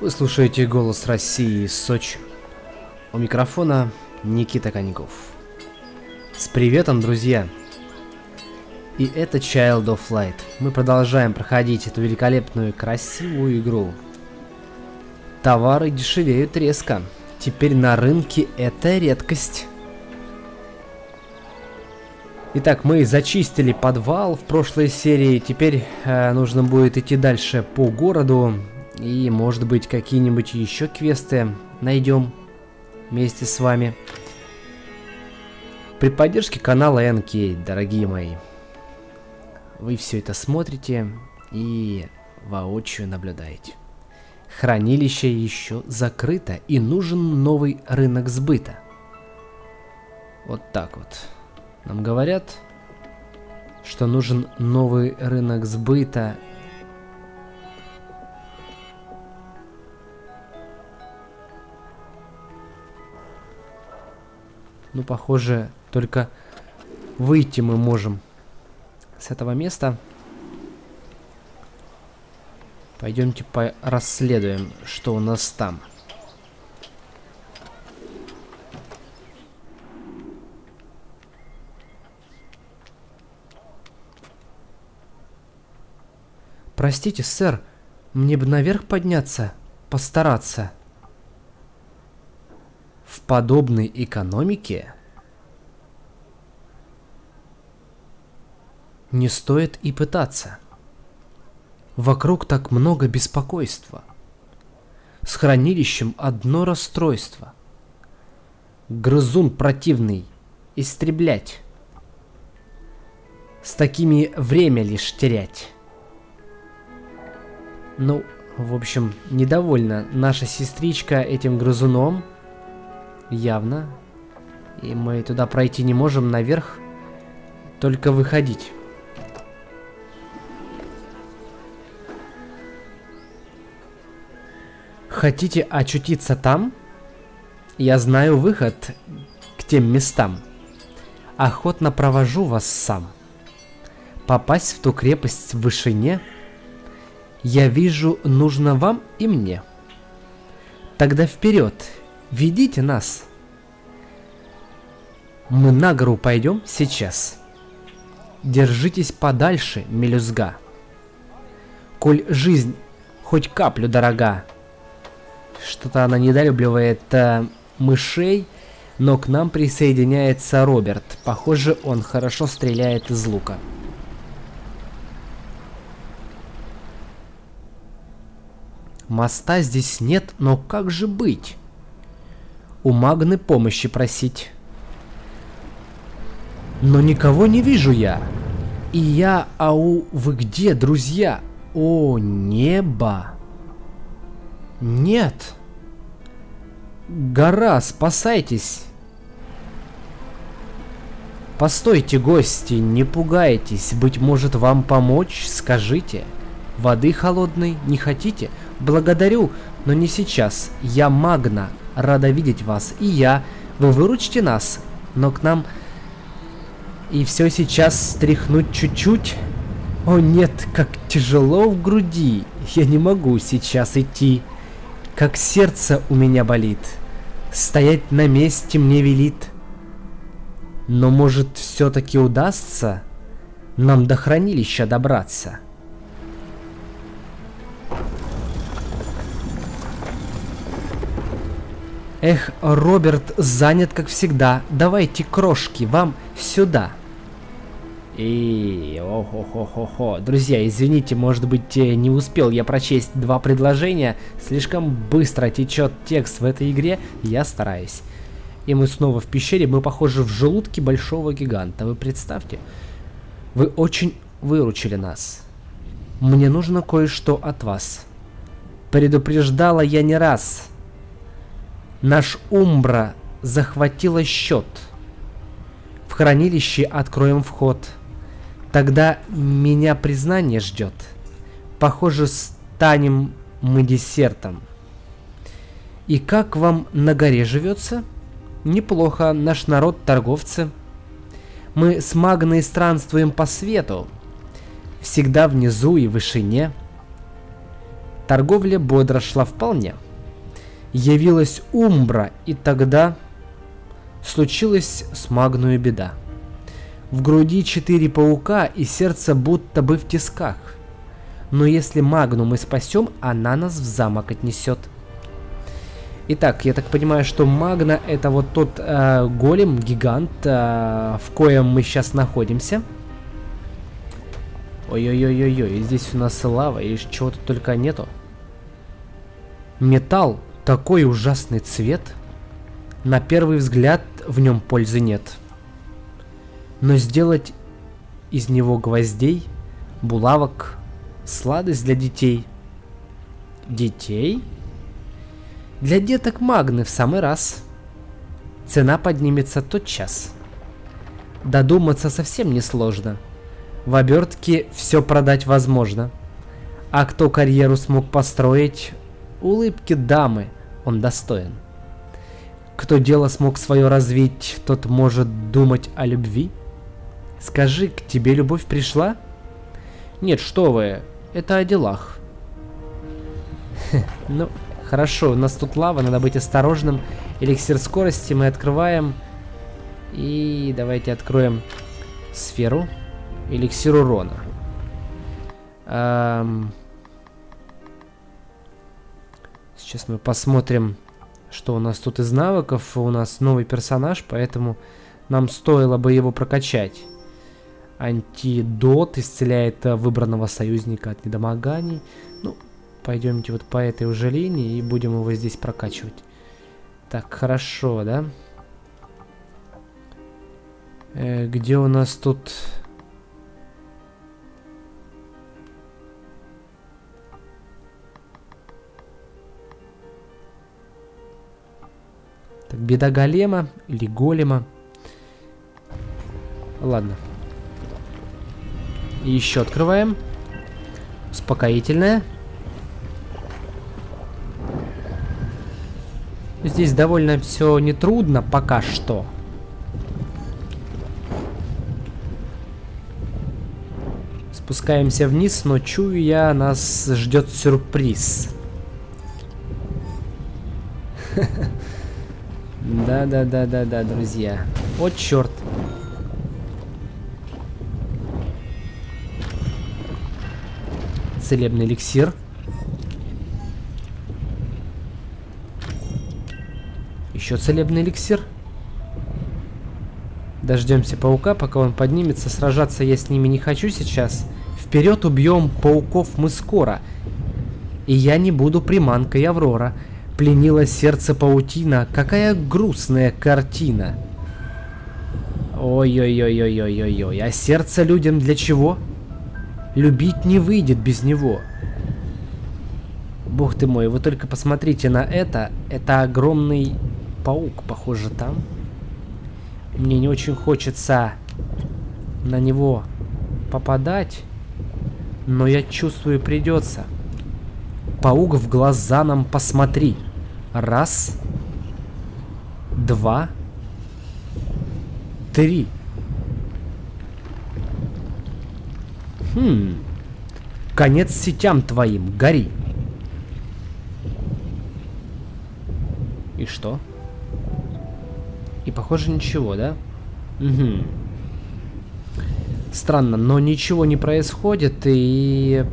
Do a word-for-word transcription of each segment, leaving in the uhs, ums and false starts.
Вы слушаете «Голос России» из Сочи. У микрофона Никита Коньков. С приветом, друзья! И это Child of Light. Мы продолжаем проходить эту великолепную, красивую игру. Товары дешевеют резко. Теперь на рынке это редкость. Итак, мы зачистили подвал в прошлой серии. Теперь э, нужно будет идти дальше по городу. И, может быть, какие-нибудь еще квесты найдем вместе с вами. При поддержке канала эн кей, дорогие мои. Вы все это смотрите и воочию наблюдаете. Хранилище еще закрыто, и нужен новый рынок сбыта. Вот так вот. Нам говорят, что нужен новый рынок сбыта. Ну, похоже, только выйти мы можем с этого места. Пойдемте расследуем, что у нас там. Простите, сэр, мне бы наверх подняться, постараться. В подобной экономике не стоит и пытаться. Вокруг так много беспокойства. С хранилищем одно расстройство. Грызун противный, истреблять. С такими время лишь терять. Ну, в общем, недовольна наша сестричка этим грызуном. Явно. И мы туда пройти не можем, наверх. Только выходить. Хотите очутиться там? Я знаю выход к тем местам. Охотно провожу вас сам. Попасть в ту крепость в вышине я вижу, нужно вам и мне. Тогда вперед, ведите нас. Мы на гору пойдем сейчас. Держитесь подальше, мелюзга. Коль жизнь хоть каплю дорога. Что-то она недолюбливает э, мышей, но к нам присоединяется Роберт. Похоже, он хорошо стреляет из лука. Моста здесь нет, но как же быть? У Магны помощи просить. Но никого не вижу я. И я, ау, вы где, друзья? О, небо. Нет. Гора, спасайтесь. Постойте, гости, не пугайтесь. Быть может, вам помочь? Скажите. Воды холодной не хотите? Благодарю, но не сейчас. Я Магна. Рада видеть вас. И я. Вы выручите нас. Но к нам... И все сейчас стряхнуть чуть-чуть? О нет, как тяжело в груди. Я не могу сейчас идти. Как сердце у меня болит. Стоять на месте мне велит. Но может все-таки удастся нам до хранилища добраться? Эх, Роберт занят, как всегда. Давайте, крошки, вам сюда. И... О-хо-хо-хо-хо. Друзья, извините, может быть, не успел я прочесть два предложения. Слишком быстро течет текст в этой игре. Я стараюсь. И мы снова в пещере. Мы похожи в желудке большого гиганта. Вы представьте. Вы очень выручили нас. Мне нужно кое-что от вас. Предупреждала я не раз. Наш Умбра захватила счет. В хранилище откроем вход. Тогда меня признание ждет. Похоже, станем мы десертом. И как вам на горе живется? Неплохо, наш народ торговцы. Мы с Магной странствуем по свету. Всегда внизу и в вышине. Торговля бодро шла вполне. Явилась Умбра, и тогда случилась с Магную беда. В груди четыре паука, и сердце будто бы в тисках. Но если Магну мы спасем, она нас в замок отнесет. Итак, я так понимаю, что Магна это вот тот э, голем, гигант, э, в коем мы сейчас находимся. Ой-ой-ой-ой-ой, здесь у нас лава, и чего-то только нету. Металл, такой ужасный цвет. На первый взгляд в нем пользы нет. Но сделать из него гвоздей, булавок, сладость для детей. Детей? Для деток Магны в самый раз. Цена поднимется тотчас. Додуматься совсем несложно. В обертке все продать возможно. А кто карьеру смог построить, улыбки дамы он достоин. Кто дело смог свое развить, тот может думать о любви. Скажи, к тебе любовь пришла? Нет, что вы, это о делах. Ну, хорошо, у нас тут лава, надо быть осторожным. Эликсир скорости мы открываем. И давайте откроем сферу. Эликсир урона. Эм... Сейчас мы посмотрим, что у нас тут из навыков. У нас новый персонаж, поэтому нам стоило бы его прокачать. Антидот исцеляет выбранного союзника от недомоганий. Ну, пойдемте вот по этой уже линии и будем его здесь прокачивать. Так, хорошо, да? Э, где у нас тут... Так, беда голема или голема. Ладно. И еще открываем. Успокоительное. Здесь довольно все нетрудно пока что. Спускаемся вниз, но чую я, нас ждет сюрприз. Да-да-да-да-да, друзья. О, черт. Целебный эликсир. Еще целебный эликсир. Дождемся паука, пока он поднимется. Сражаться я с ними не хочу сейчас. Вперед, убьем пауков мы скоро. И я не буду приманкой Аврора. Пленила сердце паутина. Какая грустная картина. Ой-ой-ой-ой-ой-ой-ой. А сердце людям для чего? Любить не выйдет без него. Бог ты мой, вы только посмотрите на это. Это огромный паук, похоже, там. Мне не очень хочется на него попадать. Но я чувствую, придется. Паук, в глаза нам посмотри. Раз. Два. Три. Хм. Конец сетям твоим, гори. И что? И похоже ничего, да? Угу. Странно, но ничего не происходит, и...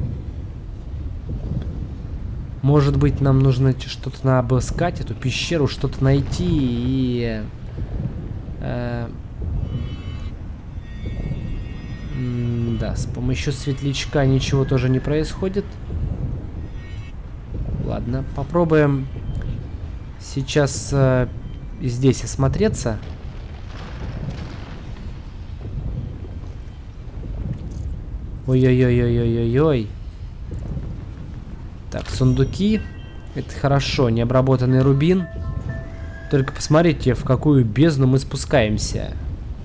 Может быть, нам нужно что-то обыскать, эту пещеру, что-то найти и... Э, да, с помощью светлячка ничего тоже не происходит. Ладно, попробуем сейчас э, здесь осмотреться. Ой-ой-ой-ой-ой-ой-ой. Так, сундуки. Это хорошо, необработанный рубин. Только посмотрите, в какую бездну мы спускаемся.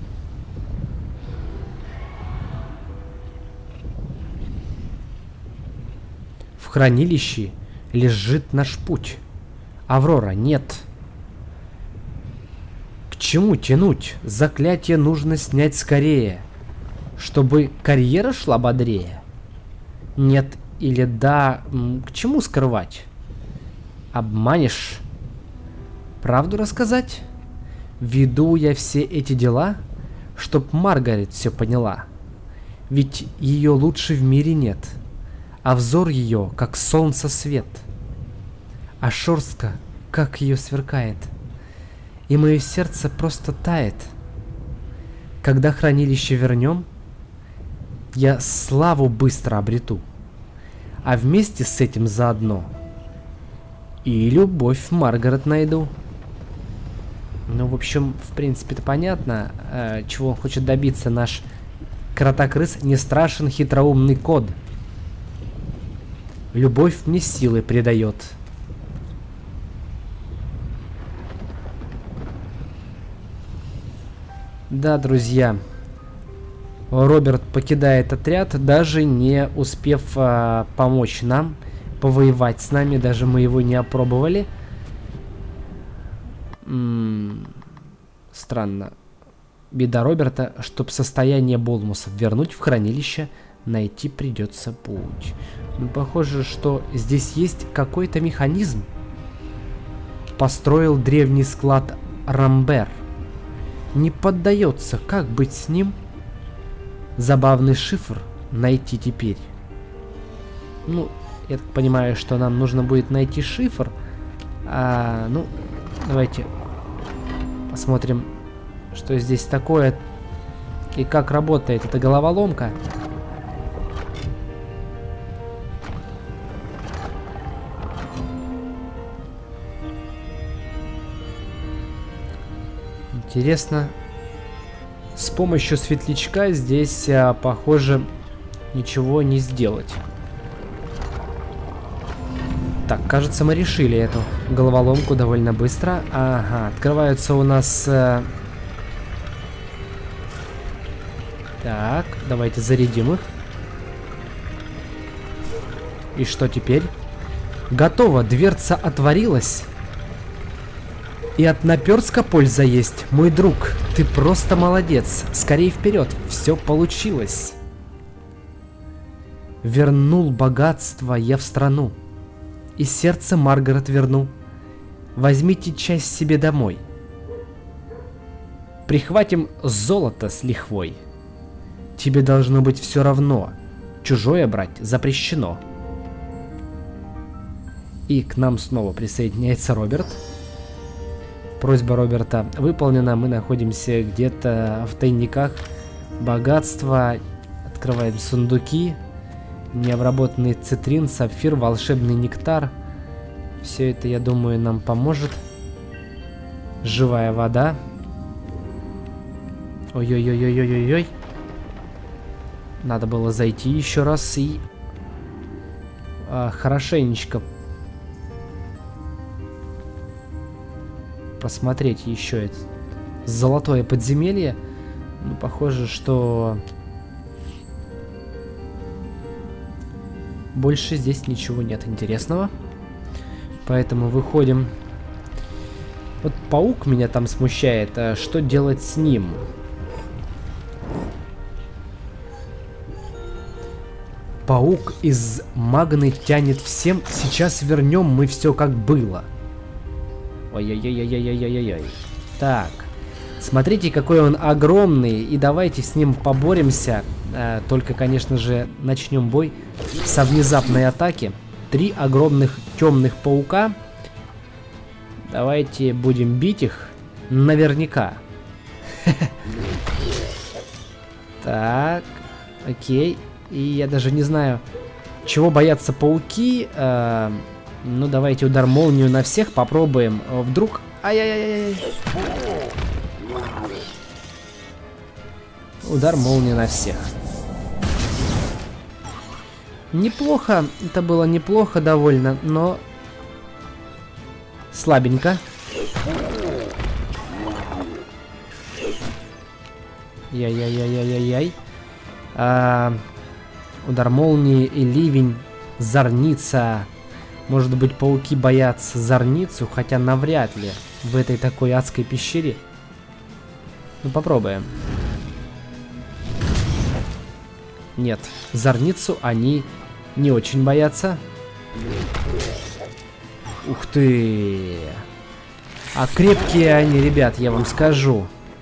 В хранилище лежит наш путь. Аврора, нет. К чему тянуть? Заклятие нужно снять скорее, чтобы карьера шла бодрее. Нет Или да, к чему скрывать? Обманешь? Правду рассказать? Веду я все эти дела, чтоб Маргарет все поняла. Ведь ее лучше в мире нет, а взор ее, как солнце свет. А шерстка, как ее сверкает, и мое сердце просто тает. Когда хранилище вернем, я славу быстро обрету, а вместе с этим заодно и любовь Маргарет найду. Ну, в общем, в принципе-то понятно, э, чего он хочет добиться наш кротокрыс, не страшен хитроумный кот. Любовь мне силы придает. Да, друзья, Роберт покидает отряд, даже не успев э, помочь нам, повоевать с нами, даже мы его не опробовали. М-м, странно. Беда Роберта, чтоб состояние Болмусов вернуть в хранилище, найти придется путь. Ну, похоже, что здесь есть какой-то механизм. Построил древний склад Рамбер. Не поддается, как быть с ним? Забавный шифр найти теперь. Ну, я так понимаю, что нам нужно будет найти шифр. А, ну, давайте посмотрим, что здесь такое и как работает эта головоломка. Интересно. С помощью светлячка здесь, а, похоже, ничего не сделать. Так, кажется, мы решили эту головоломку довольно быстро. Ага, открываются у нас... Э... Так, давайте зарядим их. И что теперь? Готово, дверца отворилась. И от наперстка польза есть, мой друг. Ты просто молодец. Скорей вперед, все получилось. Вернул богатство я в страну. И сердце Маргарет верну. Возьмите часть себе домой. Прихватим золото с лихвой. Тебе должно быть все равно. Чужое брать запрещено. И к нам снова присоединяется Роберт. Просьба Роберта выполнена. Мы находимся где-то в тайниках. Богатство. Открываем сундуки. Необработанный цитрин, сапфир, волшебный нектар. Все это, я думаю, нам поможет. Живая вода. Ой-ой-ой-ой-ой-ой-ой. Надо было зайти еще раз и а, хорошенечко посмотреть еще это золотое подземелье. Ну, похоже, что больше здесь ничего нет интересного. Поэтому выходим. Вот паук меня там смущает. А что делать с ним? Паук из магны тянет всем. Сейчас вернем мы все как было. Ой-ой-ой-ой-ой-ой-ой-ой. Так. Смотрите, какой он огромный. И давайте с ним поборемся. А, только, конечно же, начнем бой со внезапной атаки. Три огромных темных паука. Давайте будем бить их. Наверняка. Так. Окей. И я даже не знаю, чего боятся пауки. А, ну, давайте удар молнию на всех попробуем. Вдруг... Ай-яй-яй-яй. Удар молнии на всех. Неплохо. Это было неплохо довольно, но... слабенько. Яй-яй-яй-яй-яй-яй. А, удар молнии и ливень. Зорница. Может быть, пауки боятся зорницу, хотя навряд ли в этой такой адской пещере. Ну, попробуем. Нет, зорницу они Не очень боятся. Ух ты. А крепкие они, ребят, я вам скажу.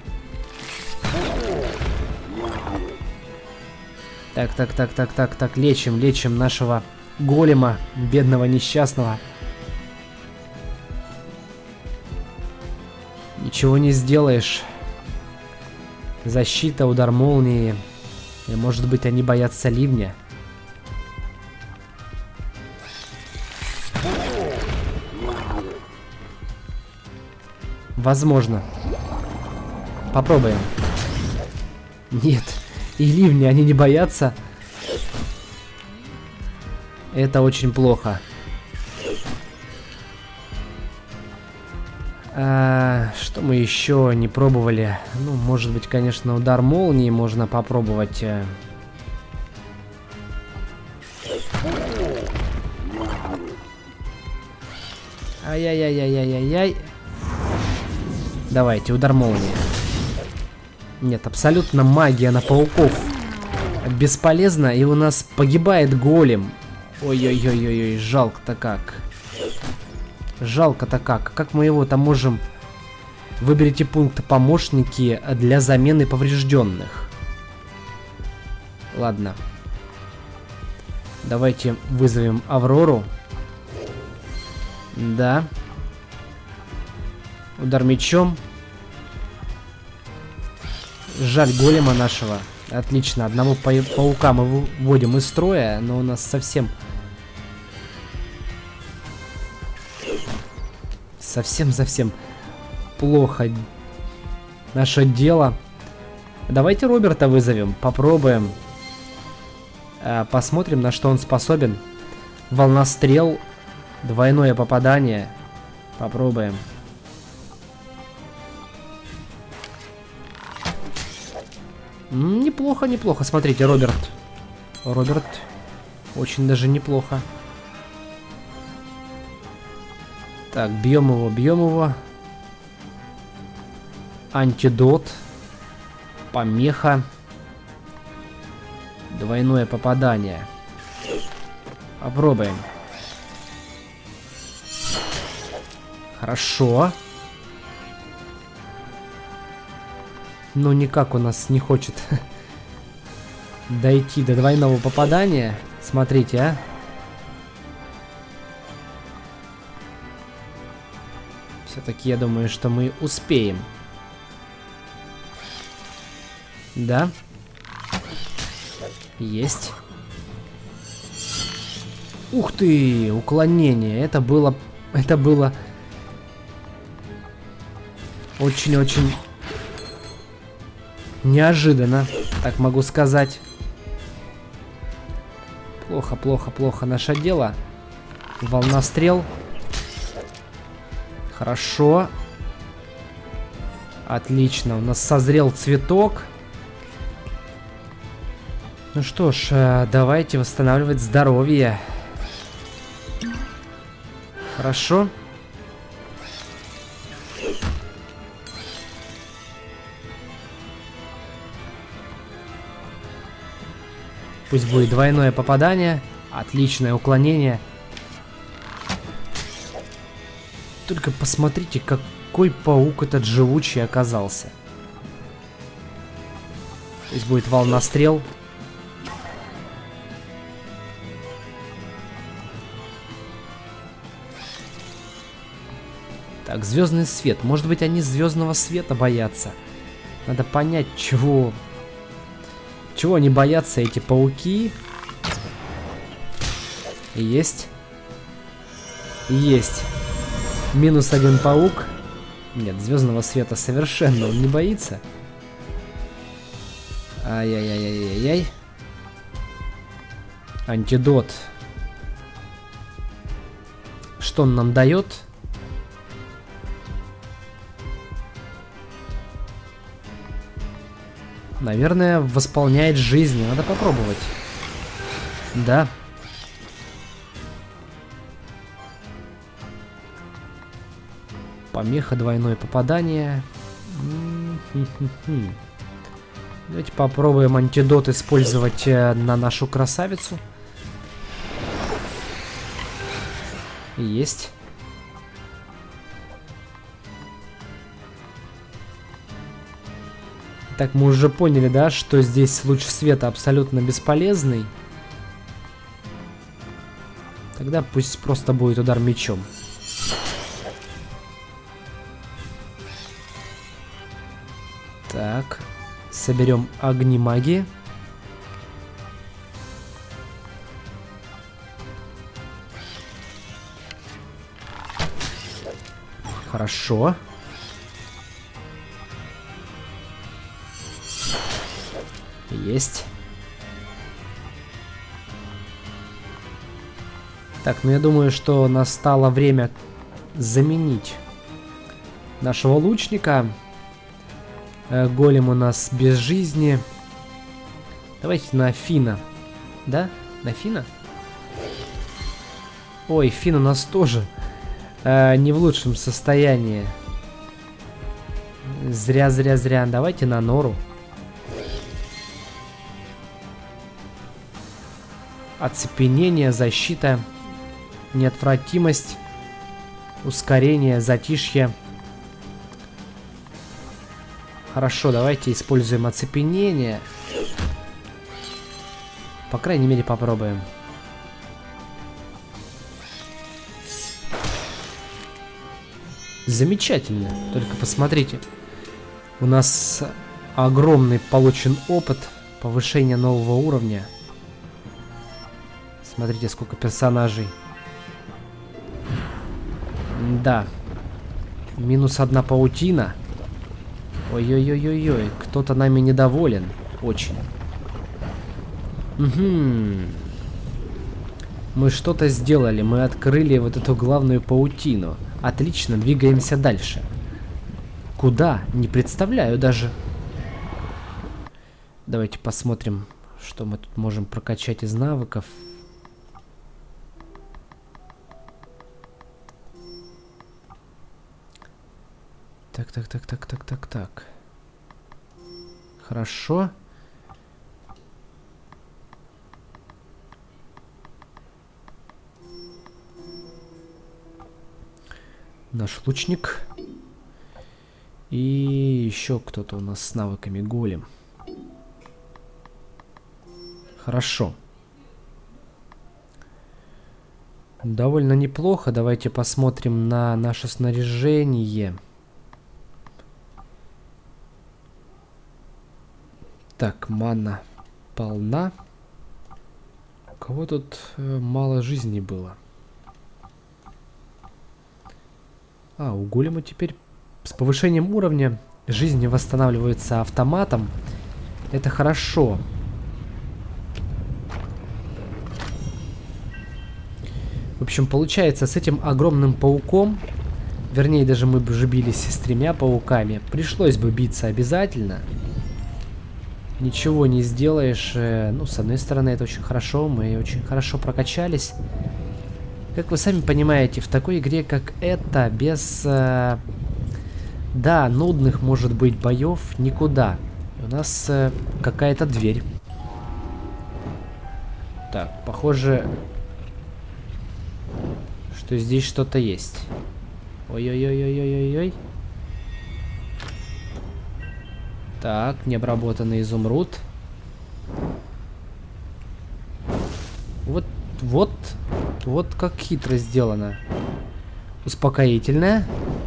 Так, так, так, так, так, так. Лечим, лечим нашего голема, бедного несчастного. Ничего не сделаешь. Защита, удар молнии. И, может быть, они боятся ливня. Возможно. Попробуем. Нет. И ливни они не боятся. Это очень плохо. А, что мы еще не пробовали? Ну, может быть, конечно, удар молнии можно попробовать. Ай-яй-яй-яй-яй-яй. Давайте, удар молнии. Нет, абсолютно магия на пауков бесполезна, и у нас погибает голем. Ой-ой-ой-ой-ой, жалко-то как. Жалко-то как. Как мы его там можем... Выберите пункт помощники для замены поврежденных. Ладно. Давайте вызовем Аврору. Да. Удар мечом. Жаль голема нашего. Отлично. Одного па паука мы выводим из строя, но у нас совсем... Совсем-совсем плохо наше дело. Давайте Роберта вызовем. Попробуем. А, посмотрим, на что он способен. Волна стрел. Двойное попадание. Попробуем. Неплохо, неплохо. Смотрите, Роберт. Роберт. Очень даже неплохо. Так, бьем его, бьем его. Антидот. Помеха. Двойное попадание. Попробуем. Хорошо. Но никак у нас не хочет дойти до двойного попадания. Смотрите, а. Все-таки я думаю, что мы успеем. Да. Есть. Ух ты, уклонение. Это было... Это было... Очень-очень... неожиданно, так могу сказать. Плохо, плохо, плохо наше дело. Волна стрел. Хорошо. Отлично, у нас созрел цветок. Ну что ж, давайте восстанавливать здоровье. Хорошо. Пусть будет двойное попадание. Отличное уклонение. Только посмотрите, какой паук этот живучий оказался. Пусть будет волна стрел. Так, звездный свет. Может быть, они звездного света боятся. Надо понять, чего... Чего они боятся, эти пауки? Есть. Есть. Минус один паук. Нет, звездного света совершенно он не боится. Ай-яй-яй-яй-яй. Антидот. Что он нам дает? Наверное, восполняет жизнь. Надо попробовать. Да. Помеха, двойное попадание. Давайте попробуем антидот использовать на нашу красавицу. Есть. Так, мы уже поняли, да, что здесь луч света абсолютно бесполезный. Тогда пусть просто будет удар мечом. Так, соберем огни магии. Хорошо. Есть. Так, ну я думаю, что настало время заменить нашего лучника. Э, голем у нас без жизни. Давайте на Фина. Да? На Фина? Ой, Фин у нас тоже э, не в лучшем состоянии. Зря, зря, зря. Давайте на Нору. Оцепенение, защита, неотвратимость, ускорение, затишье. Хорошо, давайте используем оцепенение. По крайней мере, попробуем. Замечательно. Только посмотрите. У нас огромный получен опыт повышения нового уровня. Смотрите, сколько персонажей. Да. Минус одна паутина. Ой-ой-ой-ой-ой. Кто-то нами недоволен. Очень. Угу. Мы что-то сделали. Мы открыли вот эту главную паутину. Отлично, двигаемся дальше. Куда? Не представляю даже. Давайте посмотрим, что мы тут можем прокачать из навыков. Так, так, так, так, так, так, так. Хорошо. Наш лучник. И еще кто-то у нас с навыками голем. Хорошо. Довольно неплохо. Давайте посмотрим на наше снаряжение. Так, мана полна. У кого тут э, мало жизни было? А, у голема теперь с повышением уровня жизни восстанавливается автоматом. Это хорошо. В общем, получается, с этим огромным пауком, вернее, даже мы бы же бились с тремя пауками, пришлось бы биться обязательно. Ничего не сделаешь. Ну, с одной стороны, это очень хорошо. Мы очень хорошо прокачались. Как вы сами понимаете, в такой игре, как эта, без... Э, да, нудных, может быть, боев никуда. У нас э, какая-то дверь. Так, похоже, что здесь что-то есть. Ой-ой-ой-ой-ой-ой-ой. Так, необработанный изумруд. Вот, вот, вот как хитро сделано. Успокоительное.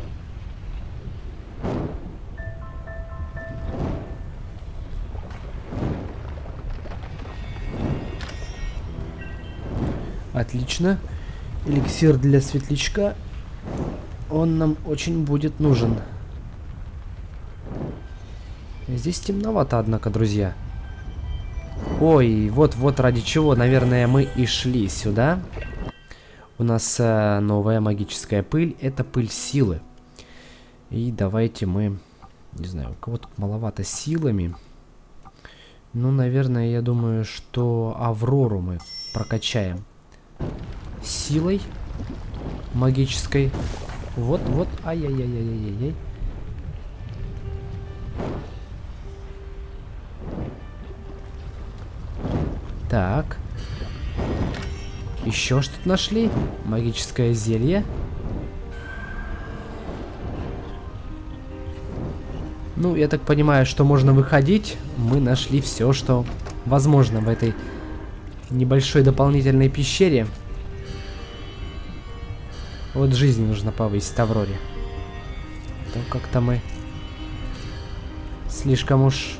Отлично. Эликсир для светлячка. Он нам очень будет нужен. Здесь темновато, однако, друзья. Ой, вот-вот ради чего, наверное, мы и шли сюда. У нас э, новая магическая пыль. Это пыль силы. И давайте мы... Не знаю, у кого тут маловато силами. Ну, наверное, я думаю, что Аврору мы прокачаем. Силой магической. Вот-вот. Ай-яй-яй-яй-яй-яй. Так. Еще что-то нашли? Магическое зелье. Ну, я так понимаю, что можно выходить. Мы нашли все, что возможно в этой небольшой дополнительной пещере. Вот жизни нужно повысить Авроре. То как-то мы слишком уж...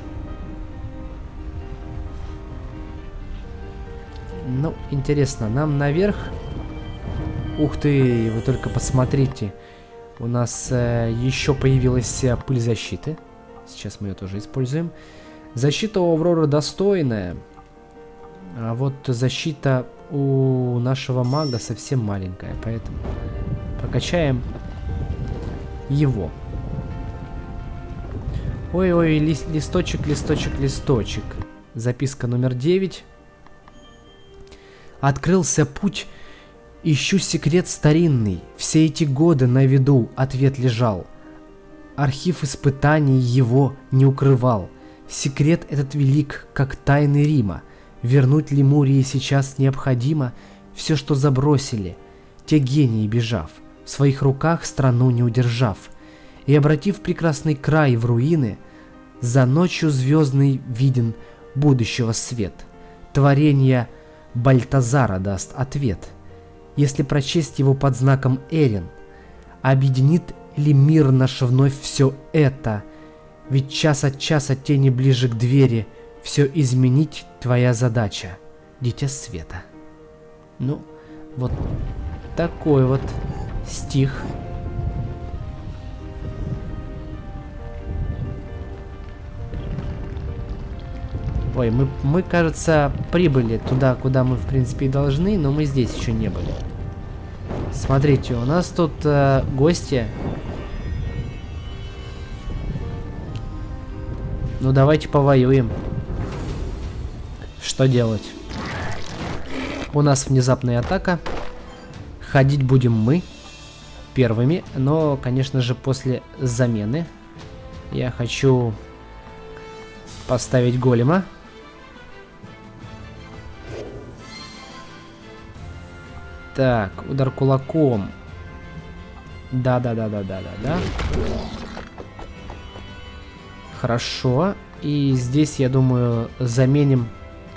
Ну, интересно, нам наверх? Ух ты, вы только посмотрите. У нас э, еще появилась э, пыль защиты. Сейчас мы ее тоже используем. Защита у Авроры достойная. А вот защита у нашего мага совсем маленькая. Поэтому прокачаем его. Ой-ой, ли, листочек, листочек, листочек. Записка номер девять. Открылся путь, ищу секрет старинный. Все эти годы на виду ответ лежал. Архив испытаний его не укрывал. Секрет этот велик, как тайны Рима. Вернуть Лемурии сейчас необходимо все, что забросили, те гении бежав, в своих руках страну не удержав. И обратив прекрасный край в руины, за ночью звездный виден будущего свет. Творение Бальтазара даст ответ. Если прочесть его под знаком Эрин, объединит ли мир наш вновь все это? Ведь час от часа тени ближе к двери, все изменить твоя задача, дитя света. Ну, вот такой вот стих. Ой, мы, мы, кажется, прибыли туда, куда мы, в принципе, и должны, но мы здесь еще не были. Смотрите, у нас тут э, гости. Ну, давайте повоюем. Что делать? У нас внезапная атака. Ходить будем мы первыми, но, конечно же, после замены. Я хочу поставить голема. Так, удар кулаком. Да-да-да-да-да-да-да. Хорошо. И здесь, я думаю, заменим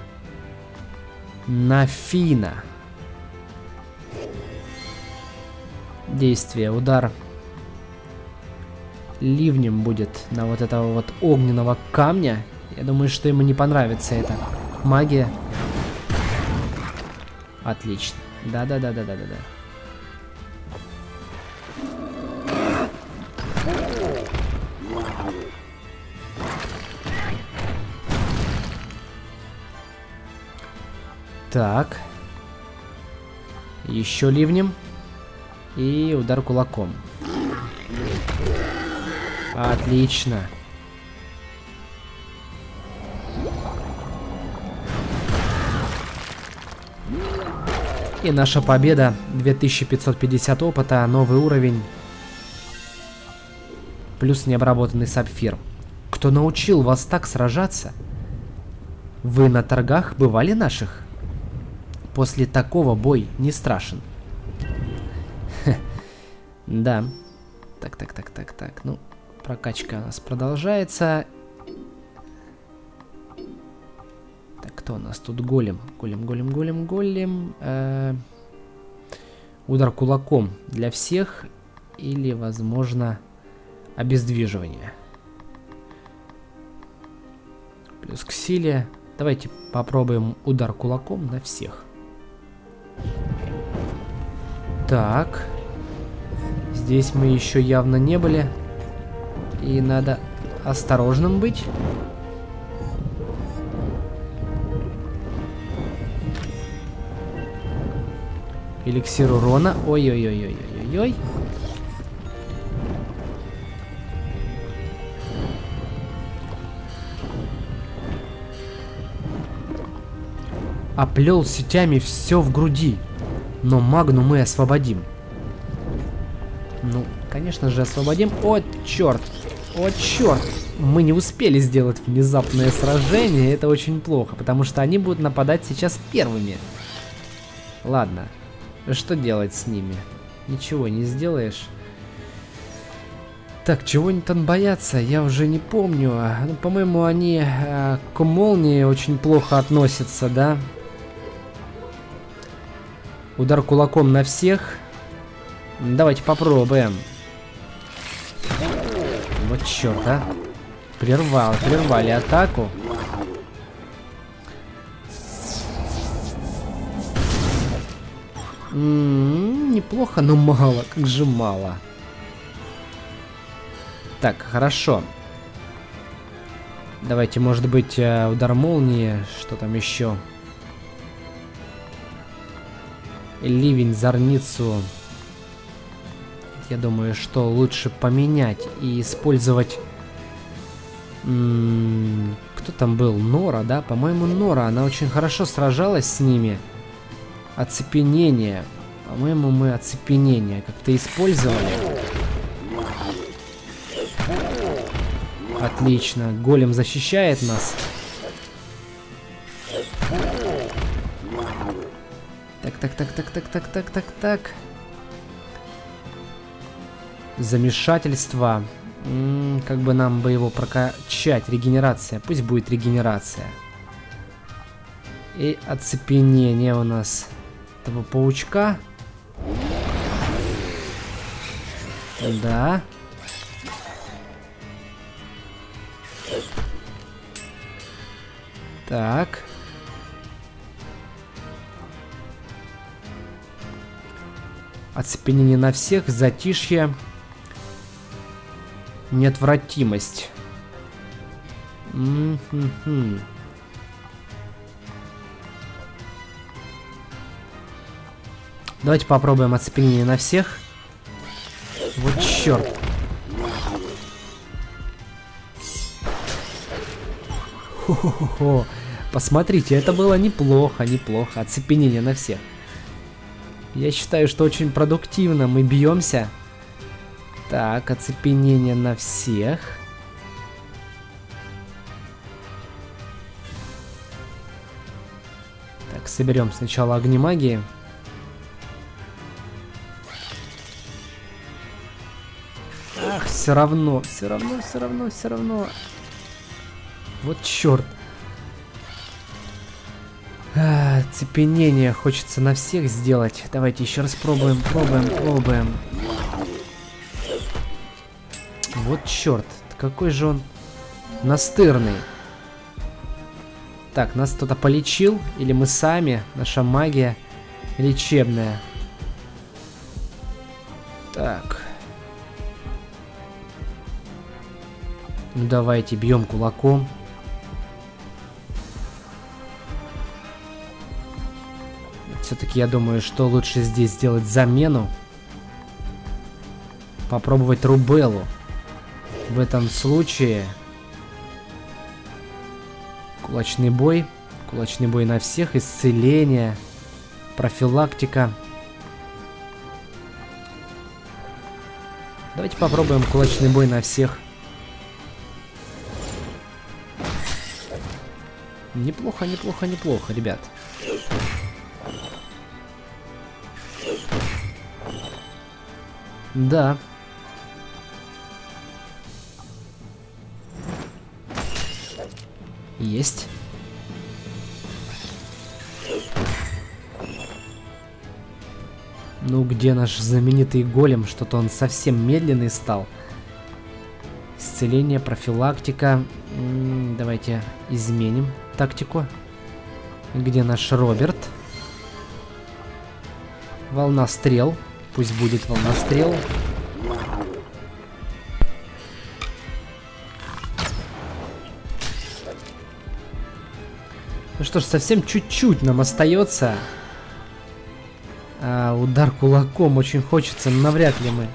на Фина. Действие. Удар ливнем будет на вот этого вот огненного камня. Я думаю, что ему не понравится эта магия. Отлично. Да-да-да-да-да-да-да. Так. Еще ливнем. И удар кулаком. Отлично. И наша победа. две тысячи пятьсот пятьдесят опыта, новый уровень. Плюс необработанный сапфир. Кто научил вас так сражаться? Вы на торгах бывали наших? После такого бой не страшен. Да. Так, так, так, так, так. Ну, прокачка у нас продолжается. Так, кто у нас тут? Голем. Голем, голем, голем, голем. Э-э- удар кулаком для всех. Или, возможно, обездвиживание. Плюс к силе. Давайте попробуем удар кулаком на всех. Так. Здесь мы еще явно не были. И надо осторожным быть. Эликсир урона. Ой-ой-ой-ой-ой-ой. Оплел сетями все в груди. Но Магну мы освободим. Ну, конечно же, освободим. О, черт! О, черт! Мы не успели сделать внезапное сражение. Это очень плохо, потому что они будут нападать сейчас первыми. Ладно. Что делать с ними? Ничего не сделаешь. Так, чего они там боятся? Я уже не помню. Ну, по-моему, они э, к молнии очень плохо относятся, да? Удар кулаком на всех. Давайте попробуем. Вот черт, а. Прервал, прервали атаку. М-м, неплохо, но мало. Как же мало. Так, хорошо. Давайте, может быть, удар молнии. Что там еще? Ливень, зорницу. Я думаю, что лучше поменять и использовать... М-м, кто там был? Нора, да? По-моему, Нора. Она очень хорошо сражалась с ними. Оцепенение. По-моему, мы оцепенение как-то использовали. Отлично. Голем защищает нас. Так, так, так, так, так, так, так, так, так. Замешательство. М-м, как бы нам бы его прокачать? Регенерация. Пусть будет регенерация. И оцепенение у нас этого паучка. Да. Так. Оцепенение на всех, затишье. Неотвратимость. М-м-м. Давайте попробуем оцепенение на всех. Вот черт. Хо-хо-хо. Посмотрите, это было неплохо, неплохо. Оцепенение на всех. Я считаю, что очень продуктивно мы бьемся. Так, оцепенение на всех. Так, соберем сначала огнемагии. Ах, все равно, все равно, все равно, все равно. Вот черт. А, оцепенение хочется на всех сделать. Давайте еще раз пробуем, пробуем, пробуем. Вот черт, какой же он настырный. Так, нас кто-то полечил, или мы сами, наша магия лечебная. Так. Ну давайте бьем кулаком. Все-таки я думаю, что лучше здесь сделать замену. Попробовать Рубеллу. В этом случае кулачный бой. Кулачный бой на всех. Исцеление. Профилактика. Давайте попробуем кулачный бой на всех. Неплохо, неплохо, неплохо, ребят. Да. Есть. Ну, где наш знаменитый голем? Что-то он совсем медленный стал. Исцеление, профилактика. М-м, давайте изменим тактику. Где наш Роберт? Волна стрел. Пусть будет волна стрел. Ну что ж, совсем чуть-чуть нам остается. А, удар кулаком очень хочется, но навряд ли мы.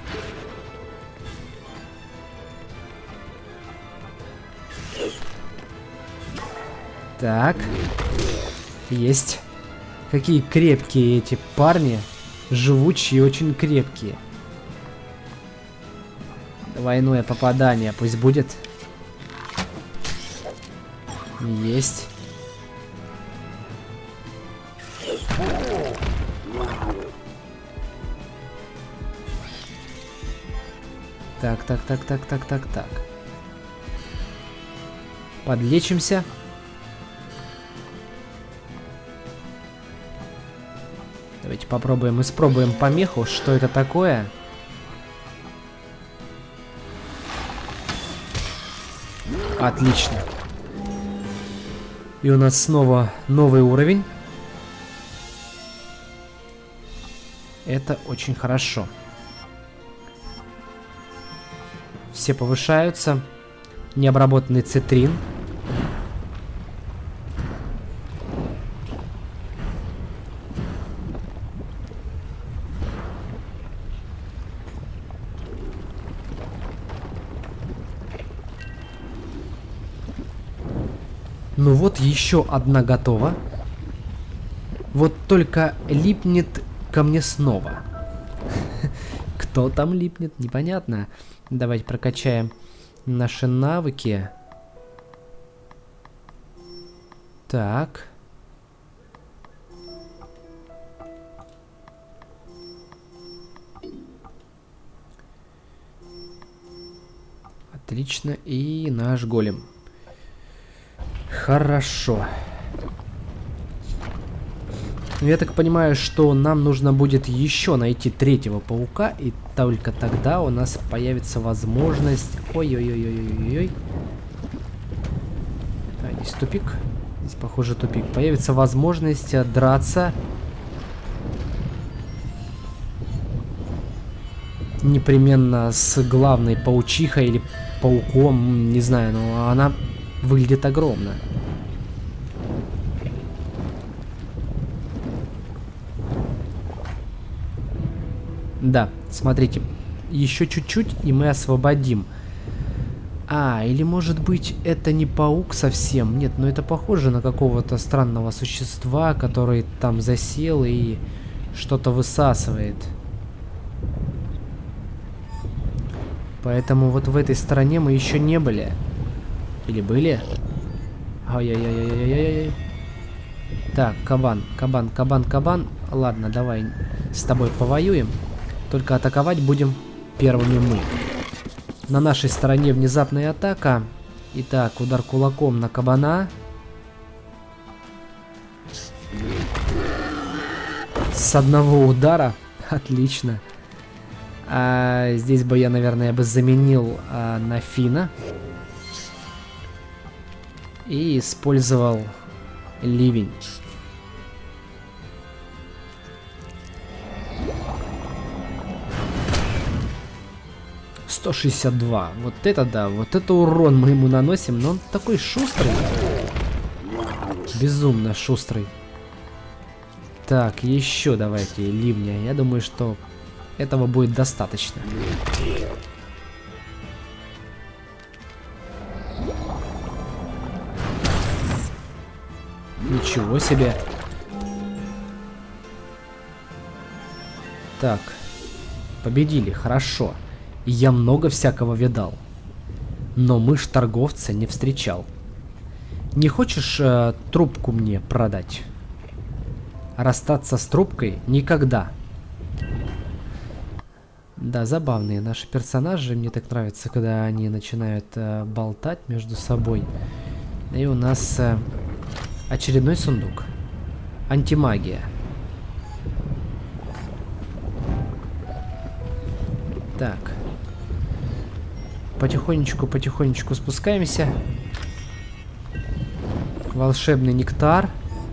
Так. Есть. Какие крепкие эти парни. Живучие, очень крепкие. Двойное попадание пусть будет. Есть. Так, так, так, так, так, так, так. Подлечимся. Давайте попробуем, испробуем помеху. Что это такое? Отлично. И у нас снова новый уровень. Это очень хорошо. Все повышаются. Необработанный цитрин. Ну вот, еще одна готова. Вот только липнет ко мне снова. Кто там липнет, непонятно. Давайте прокачаем наши навыки. Так. Отлично. И наш голем. Хорошо. Я так понимаю, что нам нужно будет еще найти третьего паука, и только тогда у нас появится возможность... Ой-ой-ой-ой-ой-ой. А, здесь тупик. Здесь, похоже, тупик. Появится возможность драться непременно с главной паучихой или пауком, не знаю, но она выглядит огромно. Да, смотрите, еще чуть-чуть, и мы освободим. А, или может быть это не паук совсем? Нет, но это похоже на какого-то странного существа, который там засел и что-то высасывает. Поэтому вот в этой стороне мы еще не были. Или были? Ай-яй-яй-яй-яй-яй. Так, кабан, кабан, кабан, кабан. Ладно, давай с тобой повоюем. Только атаковать будем первыми мы. На нашей стороне внезапная атака. Итак, удар кулаком на кабана. С одного удара. Отлично. А здесь бы я, наверное, бы заменил а, на Фина. И использовал ливень. сто шестьдесят два. Вот это да, вот это урон мы ему наносим, но он такой шустрый. Безумно шустрый. Так, еще давайте ливня. Я думаю, что этого будет достаточно. Ничего себе. Так, победили, хорошо. Я много всякого видал, но мышь торговца не встречал. Не хочешь э, трубку мне продать? Расстаться с трубкой никогда. Да, забавные наши персонажи. Мне так нравится, когда они начинают э, болтать между собой. И у нас э, очередной сундук. Антимагия. Так. Потихонечку, потихонечку спускаемся. Волшебный нектар.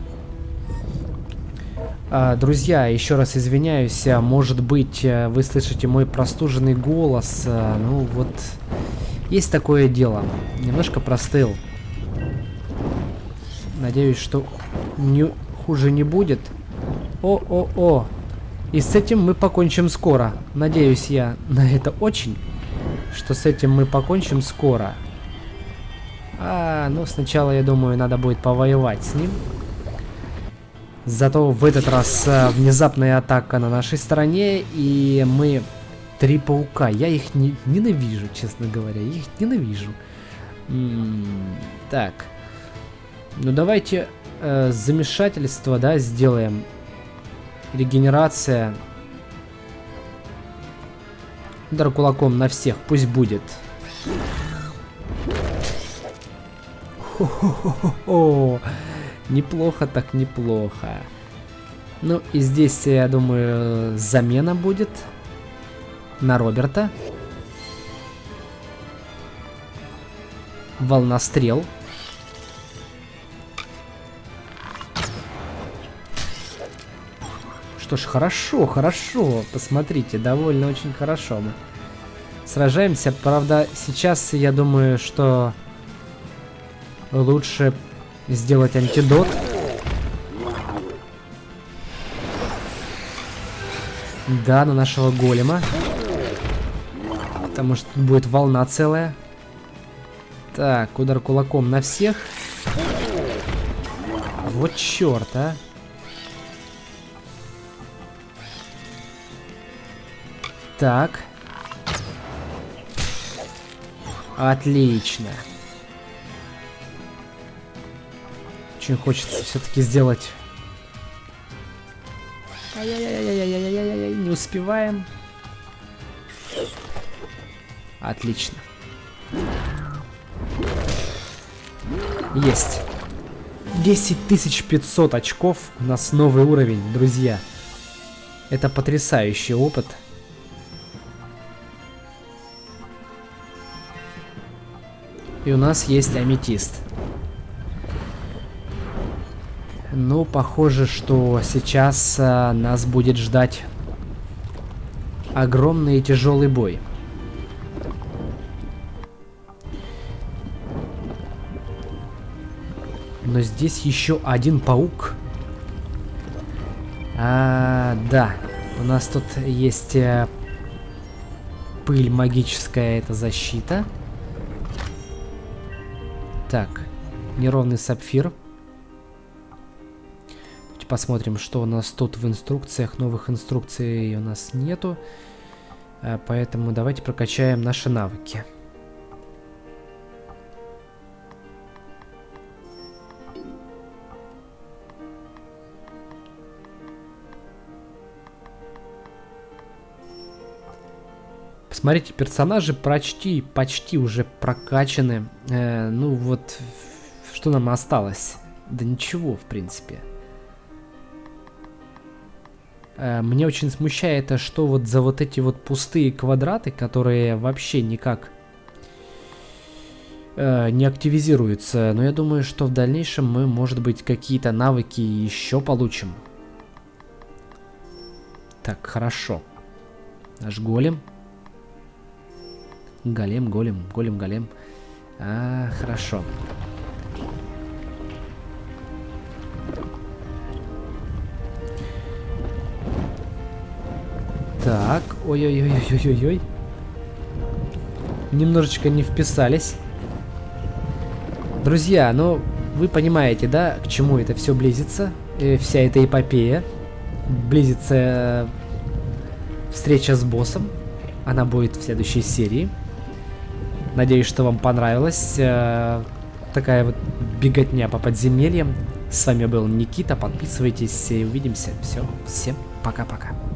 А, друзья, еще раз извиняюсь. Может быть, вы слышите мой простуженный голос. А, ну вот, есть такое дело. Немножко простыл. Надеюсь, что не, хуже не будет. О-о-о. И с этим мы покончим скоро. Надеюсь я на это очень. Что с этим мы покончим скоро. А, ну сначала, я думаю, надо будет повоевать с ним. Зато в этот раз а, внезапная атака на нашей стороне. И мы... Три паука. Я их не, ненавижу, честно говоря. Я их ненавижу. М-м, так. Ну давайте э, замешательство, да, сделаем. Регенерация. Удар кулаком на всех, пусть будет. Хо-хо-хо-хо. Неплохо так неплохо. Ну и здесь, я думаю, замена будет на Роберта. Волнострел. Что ж, хорошо, хорошо. Посмотрите, довольно очень хорошо мы сражаемся. Правда, сейчас я думаю, что лучше сделать антидот. Да, на нашего голема. Потому что тут будет волна целая. Так, удар кулаком на всех. Вот черт, а. Так. Отлично. Очень хочется все-таки сделать. Ай-яй-яй-яй-яй-яй-яй-яй, не успеваем. Отлично. Есть. десять тысяч пятьсот очков. У нас новый уровень, друзья. Это потрясающий опыт. И у нас есть аметист. Ну, похоже, что сейчас а, нас будет ждать огромный и тяжелый бой. Но здесь еще один паук. А, да, у нас тут есть а, пыль магическая, это защита. Так, неровный сапфир. Посмотрим, что у нас тут в инструкциях. Новых инструкций у нас нету. Поэтому давайте прокачаем наши навыки. Посмотрите, персонажи почти, почти уже прокачаны. Э, ну вот, что нам осталось? Да ничего, в принципе. Мне очень смущает, что вот за вот эти вот пустые квадраты, которые вообще никак э, не активизируются. Но я думаю, что в дальнейшем мы, может быть, какие-то навыки еще получим. Так, хорошо. Наш голем. Голем, голем, голем, голем. А, хорошо. Так, ой-ой-ой-ой-ой-ой. Немножечко не вписались. Друзья, ну, вы понимаете, да, к чему это все близится? И вся эта эпопея. Близится встреча с боссом. Она будет в следующей серии. Надеюсь, что вам понравилась э, такая вот беготня по подземельям. С вами был Никита. Подписывайтесь и увидимся. Все, всем пока-пока.